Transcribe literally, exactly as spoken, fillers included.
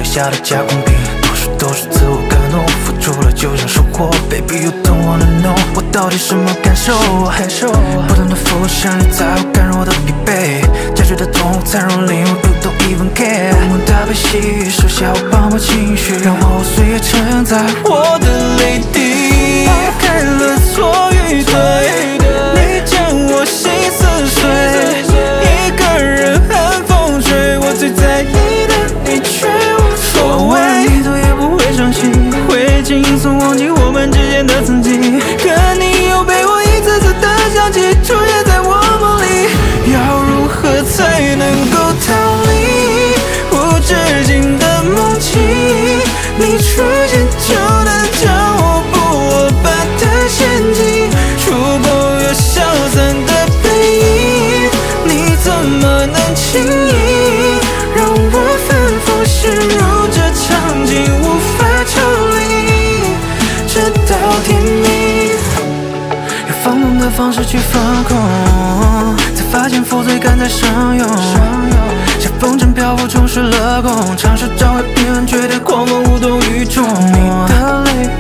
下的加工品，多数都是自我感动，付出了就想收获。Baby you don't wanna know， 我到底什么感受？感受不断的浮现，你在我感受我的疲惫，加剧的痛才让领悟 ，You don't even care。我们搭配戏语，手下我帮我情绪，让我岁月承载我的泪滴，抛开了错与对，你将我心撕碎，一个人看风吹，我最在意的你却无所谓，你头也不会伤心，会轻松忘记我们之间的曾经，可你又被我一次次的想起，出现在我梦里，要如何才能够逃离无止境的梦境？你出现就能将我捕获般的陷阱，触碰又消散的背影，你怎么能轻易让我反复陷入这场景，无法抽离，直到天明。用放纵的方式去放空，才发现负罪感在上涌，像风筝漂浮，充实了空，尝试找回平衡，觉得狂风无动于衷。你的泪